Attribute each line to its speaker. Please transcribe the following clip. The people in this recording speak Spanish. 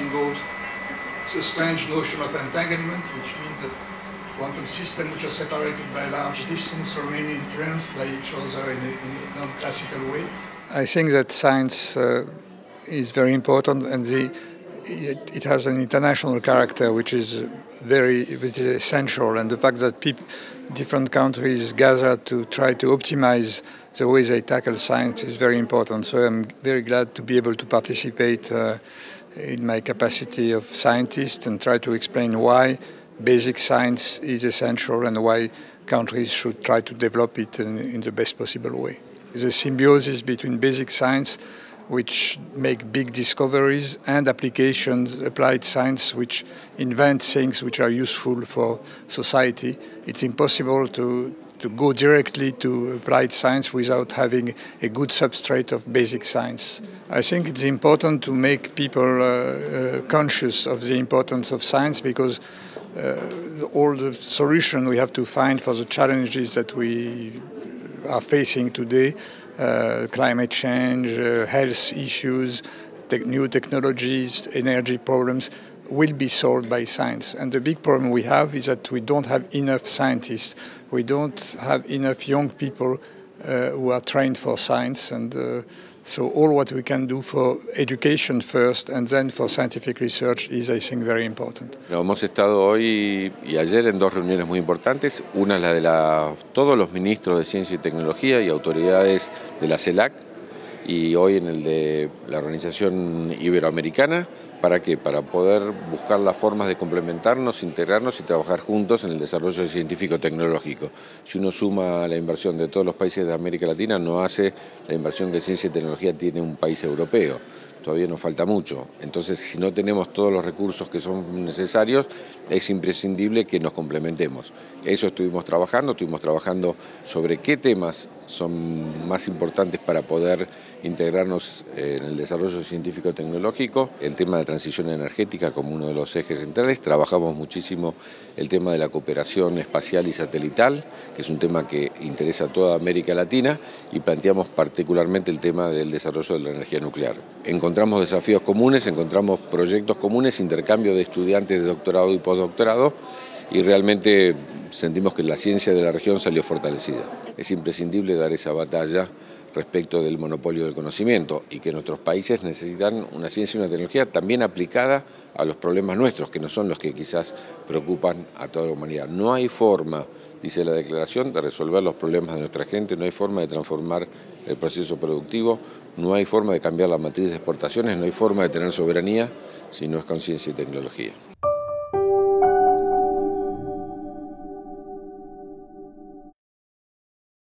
Speaker 1: involves a strange notion of entanglement, which means that quantum systems which are separated by a large distance remain influenced by each other in a non-classical way. I think that science is very important, and it has an international character which is essential, and the fact that different countries gather to try to optimize the way they tackle science is very important. So I'm very glad to be able to participate in my capacity of scientist and try to explain why basic science is essential and why countries should try to develop it in the best possible way. The symbiosis between basic science, which make big discoveries, and applications, applied science, which invent things which are useful for society. It's impossible to go directly to applied science without having a good substrate of basic science. I think it's important to make people conscious of the importance of science, because all the solutions we have to find for the challenges that we are facing today, climate change, health issues, new technologies, energy problems, will be solved by science. And the big problem we have is that we don't have enough scientists. We don't have enough young people who are trained for science. And so all what we can do for education first and then for scientific research is, I think, very important.
Speaker 2: Hemos estado hoy y ayer en dos reuniones muy importantes. Una es la de todos los ministros de Ciencia y Tecnología y autoridades de la CELAC, y hoy en el de la Organización Iberoamericana. ¿Para qué? Para poder buscar las formas de complementarnos, integrarnos y trabajar juntos en el desarrollo científico-tecnológico. Si uno suma la inversión de todos los países de América Latina, no hace la inversión que ciencia y tecnología tiene un país europeo. Todavía nos falta mucho. Entonces, si no tenemos todos los recursos que son necesarios, es imprescindible que nos complementemos. Eso estuvimos trabajando sobre qué temas son más importantes para poder integrarnos en el desarrollo científico-tecnológico. El tema de transición energética como uno de los ejes centrales. Trabajamos muchísimo el tema de la cooperación espacial y satelital, que es un tema que interesa a toda América Latina, y planteamos particularmente el tema del desarrollo de la energía nuclear. Encontramos desafíos comunes, encontramos proyectos comunes, intercambio de estudiantes de doctorado y postdoctorado, y realmente sentimos que la ciencia de la región salió fortalecida. Es imprescindible dar esa batalla respecto del monopolio del conocimiento, y que nuestros países necesitan una ciencia y una tecnología también aplicada a los problemas nuestros, que no son los que quizás preocupan a toda la humanidad. No hay forma, dice la declaración, de resolver los problemas de nuestra gente, no hay forma de transformar el proceso productivo, no hay forma de cambiar la matriz de exportaciones, no hay forma de tener soberanía si no es con ciencia y tecnología.